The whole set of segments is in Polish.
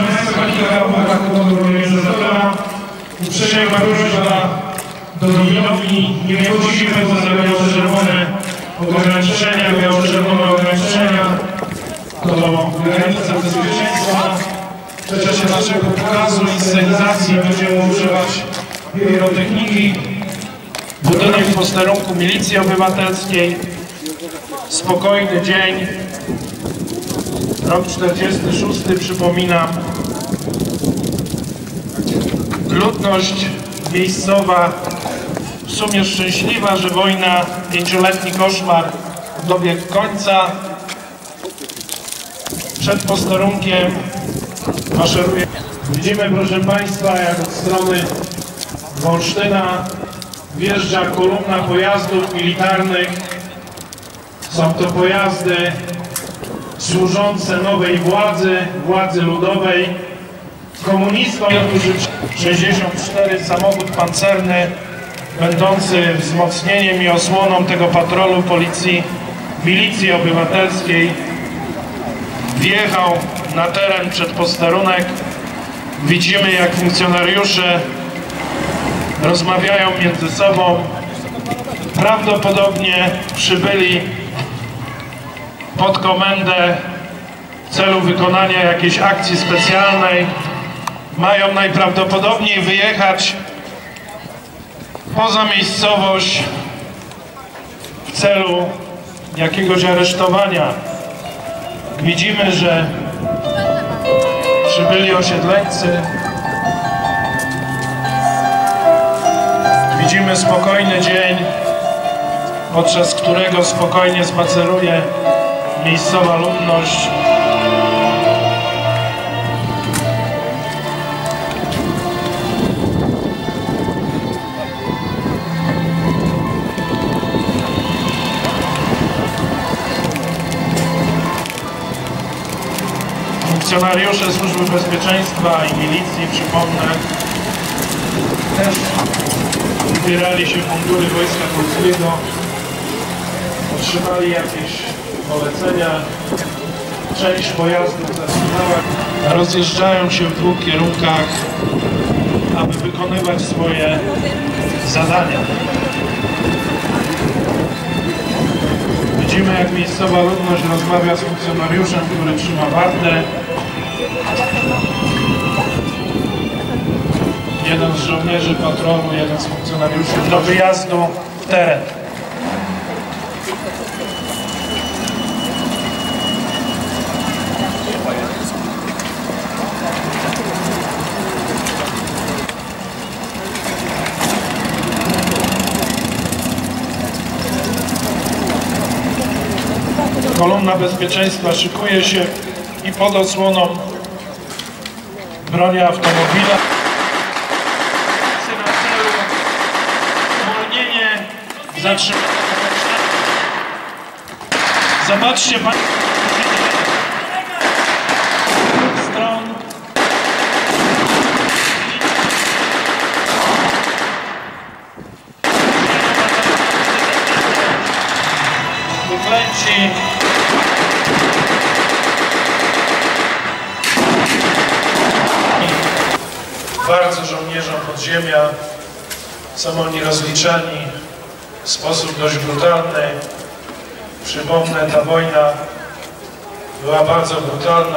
Proszę Państwa, kilka uwag od organizatora. Uprzejma prośba do widowni. Nie wchodzimy poza biało-czerwone ograniczenia, biało-czerwone ograniczenia. To granica bezpieczeństwa. W czasie naszego pokazu i scenizacji będziemy używać pirotechniki. Budynek posterunku Milicji Obywatelskiej. Spokojny dzień. Rok 46, przypominam. Ludność miejscowa w sumie szczęśliwa, że wojna, 5-letni koszmar dobiegł końca. Przed posterunkiem maszeruje. Widzimy, proszę Państwa, jak od strony Wolsztyna wjeżdża kolumna pojazdów militarnych. Są to pojazdy służące nowej władzy ludowej. Komunistom 64 samochód pancerny będący wzmocnieniem i osłoną tego patrolu policji, Milicji Obywatelskiej wjechał na teren przed posterunek. Widzimy, jak funkcjonariusze rozmawiają między sobą. Prawdopodobnie przybyli pod komendę w celu wykonania jakiejś akcji specjalnej. Mają najprawdopodobniej wyjechać poza miejscowość w celu jakiegoś aresztowania. Widzimy, że przybyli osiedleńcy. Widzimy spokojny dzień, podczas którego spokojnie spaceruje miejscowa ludność. Funkcjonariusze Służby Bezpieczeństwa i Milicji, przypomnę, też ubierali się w mundury Wojska Polskiego, otrzymali jakieś polecenia. Część pojazdów zatrzymała. Rozjeżdżają się w dwóch kierunkach, aby wykonywać swoje zadania. Widzimy, jak miejscowa ludność rozmawia z funkcjonariuszem, który trzyma wartę. Jeden z żołnierzy patrolu, jeden z funkcjonariuszy do wyjazdu w teren. Kolumna bezpieczeństwa szykuje się i pod osłoną broni automobila. Na celu uwolnienie zatrzymanego. Zobaczcie Państwo stron. Wyklęci. Bardzo żołnierzom podziemia. Są oni rozliczani w sposób dość brutalny. Przypomnę, ta wojna była bardzo brutalna.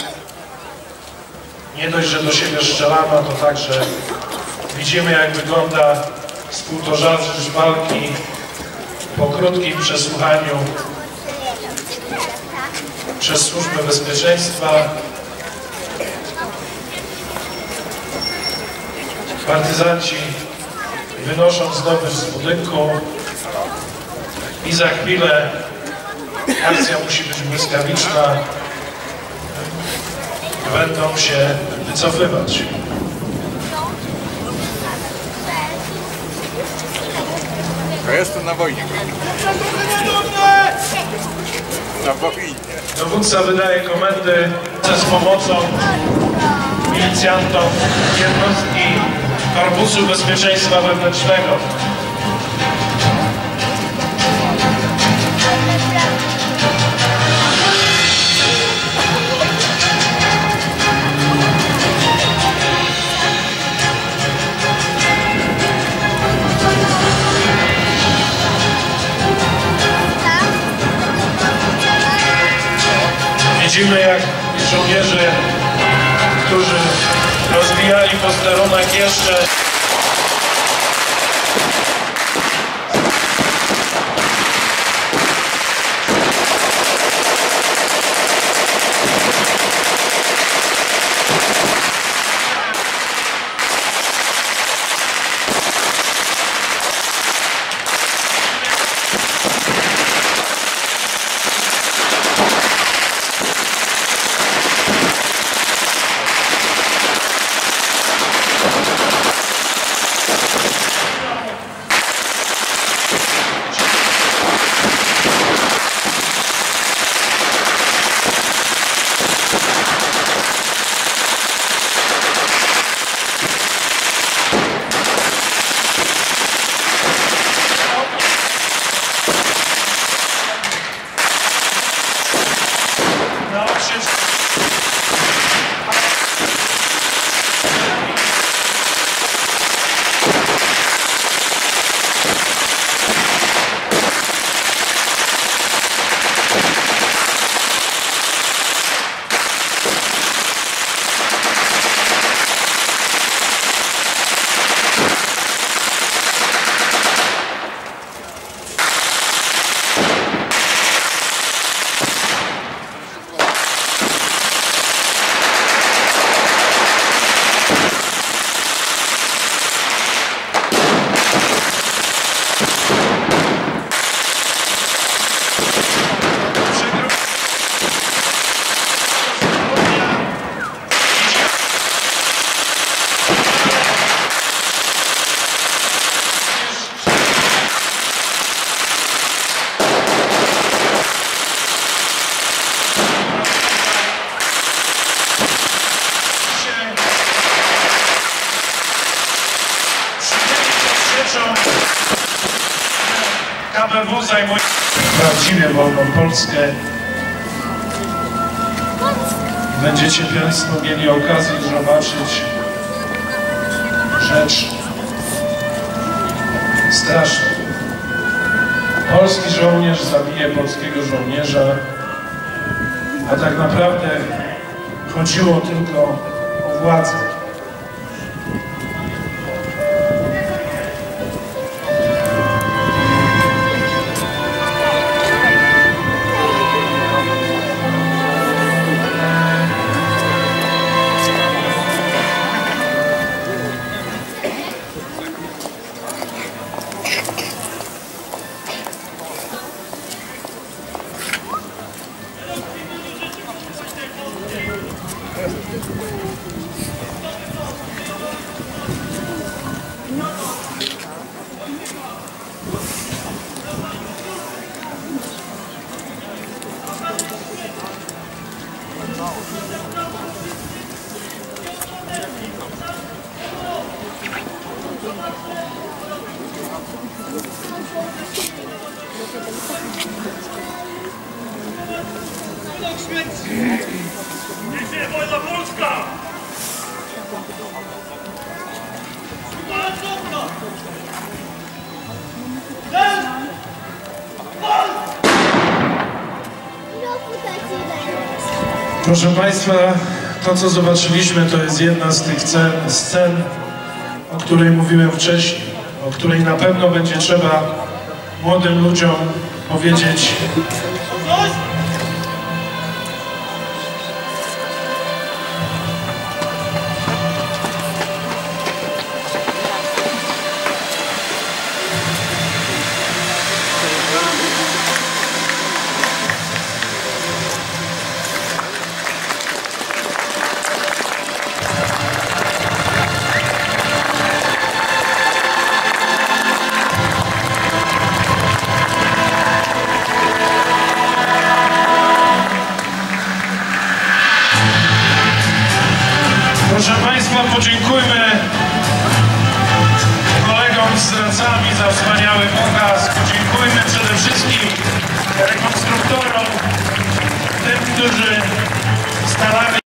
Nie dość, że do siebie strzelano, to także widzimy, jak wygląda współtowarzysz walki po krótkim przesłuchaniu przez Służbę Bezpieczeństwa. Partyzanci wynoszą zdobycz z budynku i za chwilę akcja musi być błyskawiczna. Będą się wycofywać. Ja jestem na wojnie. Na wojnie. Dowódca wydaje komendy z pomocą milicjantom jednostki Korpusu Bezpieczeństwa Wewnętrznego. Widzimy, jak żołnierze, którzy rozbijali posterunek, jeszcze KBW zajmuje prawdziwie wolną Polskę. Będziecie Państwo mieli okazję zobaczyć rzecz straszną. Polski żołnierz zabije polskiego żołnierza, a tak naprawdę chodziło tylko o władzę. Niech żyje wojna polska! Proszę Państwa, to co zobaczyliśmy, to jest jedna z tych scen, o której mówiłem wcześniej, o której na pewno będzie trzeba młodym ludziom powiedzieć. Proszę Państwa, podziękujmy kolegom z racami za wspaniały pokaz. Podziękujmy przede wszystkim rekonstruktorom, tym, którzy starali